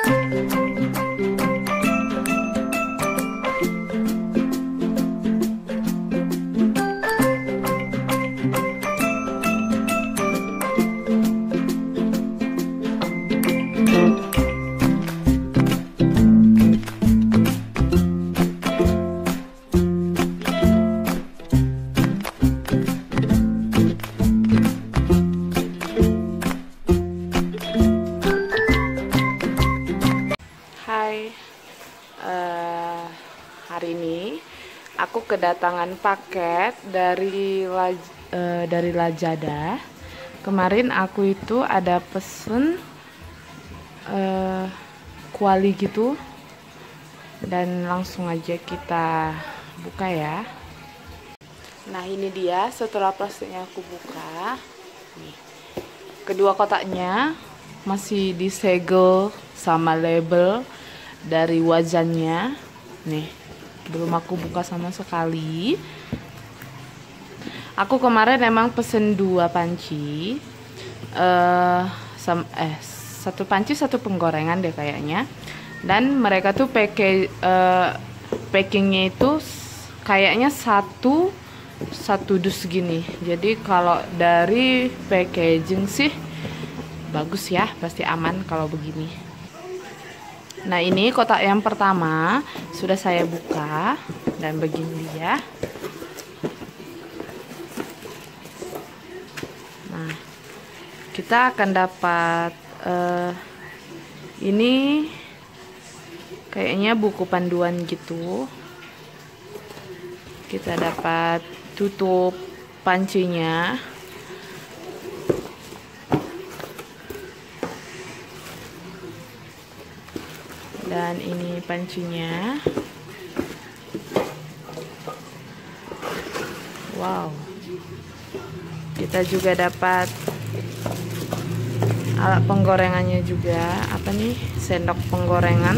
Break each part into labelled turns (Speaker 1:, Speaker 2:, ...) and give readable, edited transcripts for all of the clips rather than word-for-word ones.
Speaker 1: Hari ini aku kedatangan paket dari Lazada. Kemarin aku itu ada pesen kuali gitu, dan langsung aja kita buka ya. Nah, ini dia setelah plastiknya aku buka. Nih, kedua kotaknya masih disegel sama label dari wajannya. Nih, belum aku buka sama sekali. Aku kemarin emang pesen 2 panci, satu panci satu penggorengan deh kayaknya. Dan mereka tuh packingnya itu kayaknya satu dus gini. Jadi kalau dari packaging sih bagus ya, pasti aman kalau begini. Nah, ini kotak yang pertama sudah saya buka dan begini dia. Nah, kita akan dapat ini kayaknya buku panduan gitu. Kita dapat tutup pancinya. Dan ini pancinya. Wow. Kita juga dapat alat penggorengannya juga. Apa nih? Sendok penggorengan.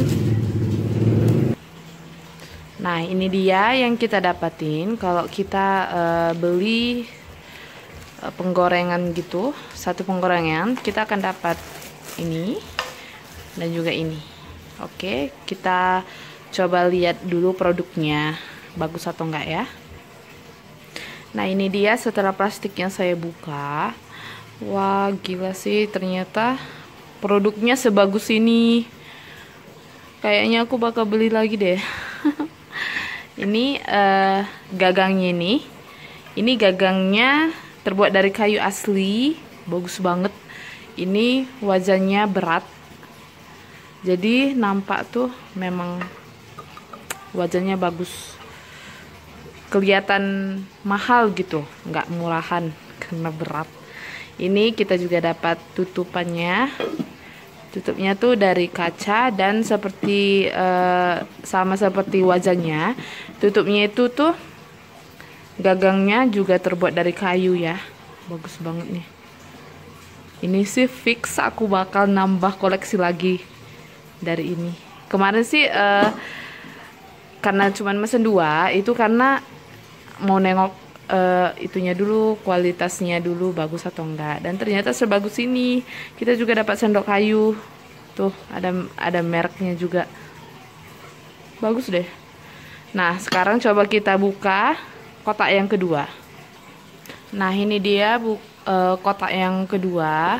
Speaker 1: Nah, ini dia yang kita dapatin kalau kita beli penggorengan gitu. Satu penggorengan kita akan dapat ini dan juga ini. Oke, kita coba lihat dulu produknya bagus atau enggak ya. Nah, ini dia setelah plastiknya saya buka. Wah, gila sih, ternyata produknya sebagus ini. Kayaknya aku bakal beli lagi deh. Ini gagangnya ini. Ini gagangnya terbuat dari kayu asli, bagus banget. Ini wajannya berat. Jadi nampak tuh memang wajahnya bagus, kelihatan mahal gitu, nggak murahan karena berat. Ini kita juga dapat tutupannya. Tutupnya tuh dari kaca dan seperti sama seperti wajahnya. Tutupnya itu tuh gagangnya juga terbuat dari kayu ya, bagus banget nih. Ini sih fix aku bakal nambah koleksi lagi dari ini. Kemarin sih karena cuman mesen 2 itu karena mau nengok itunya dulu, kualitasnya dulu bagus atau enggak, dan ternyata sebagus ini. Kita juga dapat sendok kayu tuh, ada mereknya juga, bagus deh. Nah, sekarang coba kita buka kotak yang kedua. Nah, ini dia kotak yang kedua.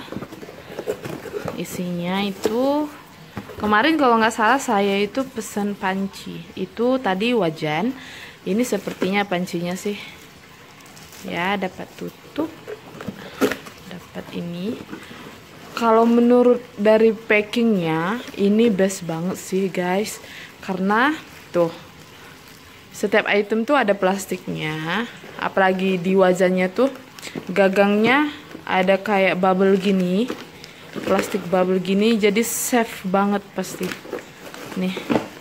Speaker 1: Isinya itu kemarin kalau nggak salah saya itu pesan panci. Itu tadi wajan. Ini sepertinya pancinya sih. Ya, dapat tutup. Dapat ini. Kalau menurut dari packingnya, ini best banget sih guys. Karena tuh, setiap item tuh ada plastiknya. Apalagi di wajannya tuh, gagangnya ada kayak bubble gini. Plastik bubble gini, jadi safe banget pasti. Nih,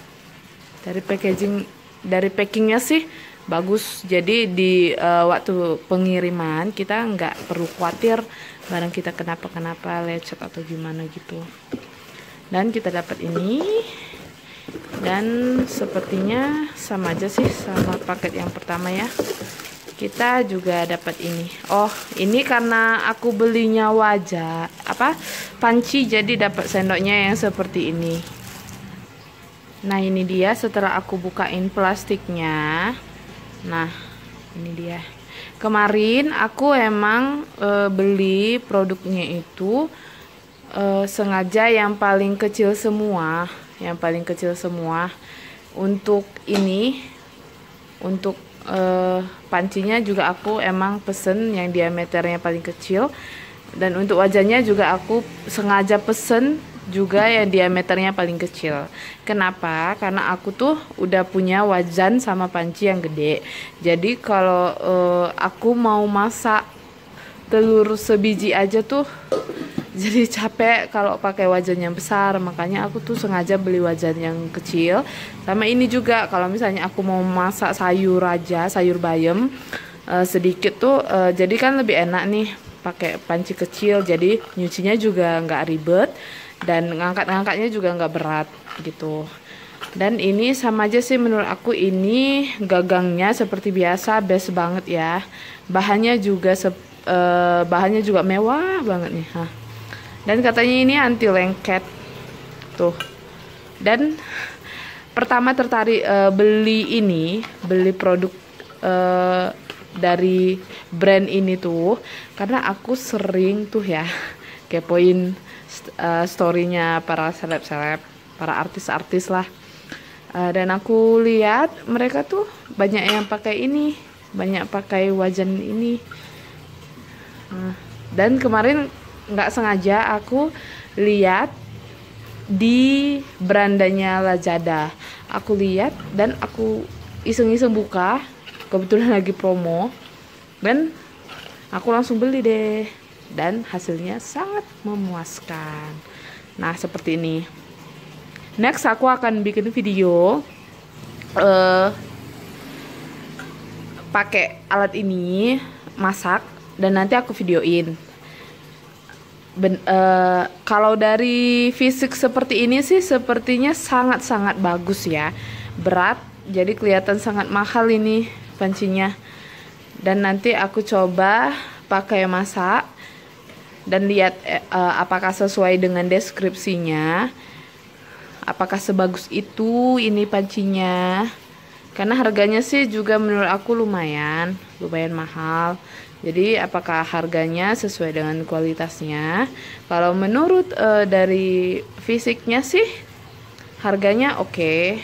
Speaker 1: dari packingnya sih bagus. Jadi di waktu pengiriman kita nggak perlu khawatir barang kita kenapa-kenapa, lecet atau gimana gitu. Dan kita dapat ini, dan sepertinya sama aja sih sama paket yang pertama ya. Kita juga dapat ini. Oh, ini karena aku belinya panci, jadi dapat sendoknya yang seperti ini. Nah ini dia setelah aku bukain plastiknya. Nah ini dia. Kemarin aku emang beli produknya itu sengaja yang paling kecil semua. Yang paling kecil semua. Untuk ini, untuk pancinya juga aku emang pesen yang diameternya paling kecil. Dan untuk wajannya juga aku sengaja pesen juga yang diameternya paling kecil. Kenapa? Karena aku tuh udah punya wajan sama panci yang gede. Jadi kalau aku mau masak telur sebiji aja tuh jadi capek kalau pakai wajan yang besar. Makanya aku tuh sengaja beli wajan yang kecil. Sama ini juga kalau misalnya aku mau masak sayur aja, sayur bayam sedikit tuh jadi kan lebih enak nih pakai panci kecil. Jadi nyucinya juga nggak ribet dan ngangkat-ngangkatnya juga nggak berat gitu. Dan ini sama aja sih menurut aku, ini gagangnya seperti biasa, best banget ya. Bahannya juga mewah banget nih. Hah. Dan katanya ini anti lengket tuh. Dan pertama tertarik beli produk dari brand ini tuh karena aku sering tuh ya kepoin storynya para seleb-seleb, para artis-artis lah. Dan aku lihat mereka tuh banyak yang pakai ini, banyak pakai wajan ini. Dan kemarin nggak sengaja aku lihat di berandanya Lazada. Aku lihat dan aku iseng-iseng buka, kebetulan lagi promo. Dan aku langsung beli deh. Dan hasilnya sangat memuaskan. Nah seperti ini. Next aku akan bikin video pakai alat ini masak dan nanti aku videoin. Kalau dari fisik seperti ini sih sepertinya sangat-sangat bagus ya. Berat, jadi kelihatan sangat mahal ini pancinya. Dan nanti aku coba pakai masak dan lihat apakah sesuai dengan deskripsinya, apakah sebagus itu ini pancinya. Karena harganya sih juga menurut aku lumayan mahal. Jadi apakah harganya sesuai dengan kualitasnya? Kalau menurut dari fisiknya sih harganya oke.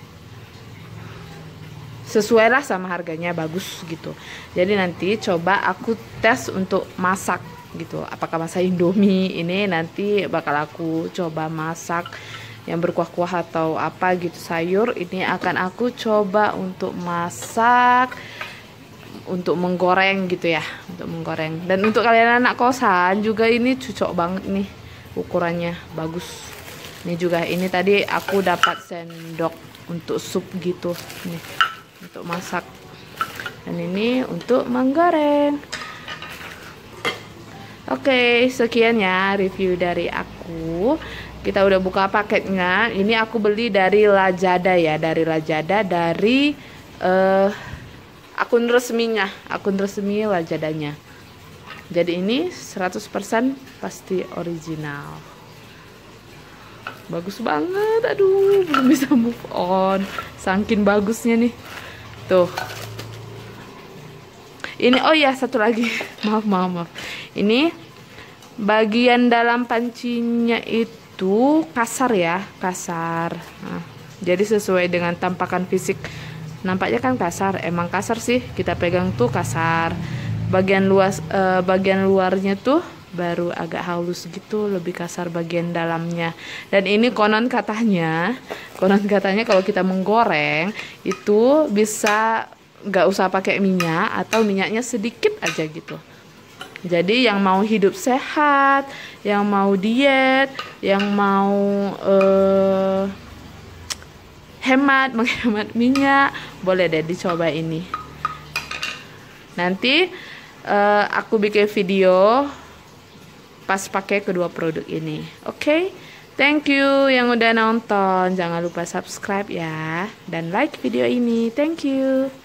Speaker 1: Sesuai lah sama harganya, bagus gitu. Jadi nanti coba aku tes untuk masak gitu. Apakah masak Indomie ini nanti bakal aku coba masak yang berkuah-kuah atau apa gitu sayur. Ini akan aku coba untuk masak, untuk menggoreng gitu ya, untuk menggoreng. Dan untuk kalian anak kosan juga ini cocok banget nih, ukurannya bagus. Ini juga, ini tadi aku dapat sendok untuk sup gitu nih, untuk masak. Dan ini untuk menggoreng. Oke, sekian ya review dari aku. Kita udah buka paketnya. Ini aku beli dari Lazada ya, dari Lazada, dari akun resmi Lazadanya. Jadi ini 100% pasti original. Bagus banget. Aduh, belum bisa move on. Saking bagusnya nih. Tuh. Ini oh ya, satu lagi. Maaf. Ini bagian dalam pancinya itu kasar ya, kasar. Nah, jadi sesuai dengan tampakan fisik. Nampaknya kan kasar, emang kasar sih, kita pegang tuh kasar. Bagian luarnya tuh baru agak halus gitu, lebih kasar bagian dalamnya. Dan ini konon katanya kalau kita menggoreng itu bisa nggak usah pakai minyak atau minyaknya sedikit aja gitu. Jadi yang mau hidup sehat, yang mau diet, yang mau menghemat minyak, boleh deh dicoba ini. Nanti aku bikin video pas pakai kedua produk ini. Oke? Thank you yang udah nonton. Jangan lupa subscribe ya dan like video ini. Thank you.